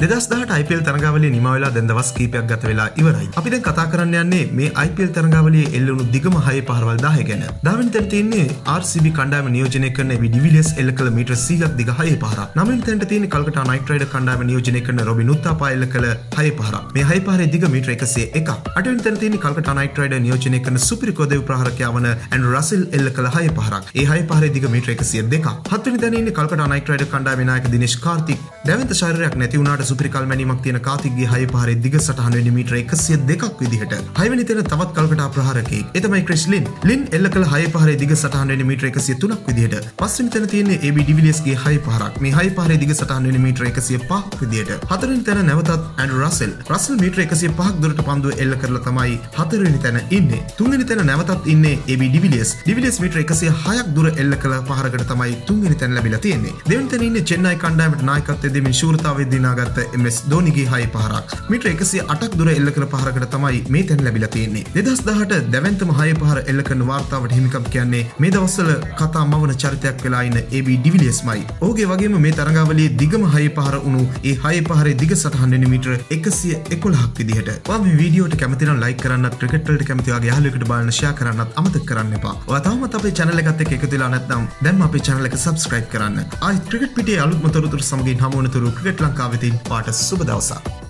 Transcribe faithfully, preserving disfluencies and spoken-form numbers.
දෙදහස් දහඅට I P L තරඟාවලිය නිම වෙලා දැන් දවස් කිහිපයක් ගත වෙලා ඉවරයි. අපි දැන් කතා කරන්න යන්නේ මේ I P L තරඟාවලියේ එල්ල වුණු දිගම හයේ පහරවල් දහය ගැන. දහ වෙනි තැන තියෙන්නේ R C B කණ්ඩායම නියෝජනය කරන A B de Villiers එල්ල කළ මීටර සීයක් දිග හයේ පහරක්. නව වෙනි තැනට තියෙන්නේ කල්කටා නයිට් රයිඩර් කණ්ඩායම නියෝජනය කරන රොබින් උත්තාපා එල්ල කළ හයේ පහරක්. මේ හයේ පහරේ දිග මීටර එකසිය එකක්. අට වෙනි තැන තියෙන්නේ කල්කටා නයිට් රයිඩර් නියෝජනය කරන සුපිරි කොදෙව් ප්‍රහාරකයා වන ඇන්ඩ්‍රු රසෙල් එල්ල කළ හයේ පහරක්. ඒ හයේ පහරේ දිග මීටර එකසිය දෙකක්. හත් වෙනි තැන ඉන්නේ කල්කටා නයිට් රයිඩර් කණ්ඩායමේ නායක දිනේෂ් කාර්තික්. දැවැන්ත ශරීරයක් නැති වුණාට සුපිරි කල්මැනීමක් තියෙන කාර්තික්ගේ හයේ පහරේ දිග සටහන වෙන්නේ මීටර එකසිය දෙකක් විදිහට. හය වෙනි තැන තවත් කල්කටා ප්‍රහාරකයෙක්. ඒ තමයි ක්‍රිස් ලින්. ලින් එල්ල කළ හයේ පහරේ දිග සටහන වෙන්නේ මීටර එකසිය තුනක් විදිහට. පස් වෙනි තැන තියෙන්නේ A B de Villiers ගේ හයේ පහරක්. මේ හයේ පහරේ දිග සටහන වෙන්නේ මීටර එකසිය පහක් විදිහට. හතර වෙනි තැන නැවතත් ඇන්ඩ්‍රු රසෙල්. රසෙල් මීටර එකසිය පහක් දුරට පන්දුව එල්ල කරලා තමයි හතර වෙනි තැන ඉන්නේ. තුන් වෙනි තැන නැවතත් ඉන්නේ A B de Villiers. de Villiers මීටර එකසිය හයක් දුර එල්ල කළ පහරකට තමයි තුන් වෙනි තැන ලැබිලා තියෙන්නේ. දෙවෙනි තැන ඉන්නේ චෙන්නයි කණ්ඩායමට නායකත්වය දෙමින් ශූරතාවය දිනාගත්ත M S ධෝනිගේ හයේ පහරක්. මීටර එකසිය අටක් දුර එල්ල කළ පහරකට තමයි මේ තැන ලැබිලා තියෙන්නේ. දෙදහස් දහඅට දැවැන්තම හයේ පහර එල්ල කරන වාර්තාවට හිමිකම් කියන්නේ මේ දවස්වල කතා මවන චරිතයක් වෙලා ඉන්න A B de Villiers-මයි. ඔහුගේ වගේම මේ තරඟාවලියේ දිගම හයේ පහර වුණු ඒ හයේ පහරේ දිග සටහන් වෙන්නේ මීටර එකසිය එකොළහක් විදිහට. ඔයා මේ වීඩියෝට කැමති නම් ලයික් කරන්නත්, ක්‍රිකට් වලට කැමති වගේ යාළුවෙකුට බලන්න ෂෙයා කරන්නත් අමතක කරන්න එපා. ඔයා තවමත් අපේ channel එකත් එක්ක එකතු වෙලා නැත්නම් දැන්ම අපේ channel එක subscribe කරන්න. ආයි ක්‍රිකට් පිටියේ අලුත්ම තොරතුරු සමගින් හමු වන තුරු ක්‍රිකට් ලංකාවෙතින් පාට සුබ දවසක්.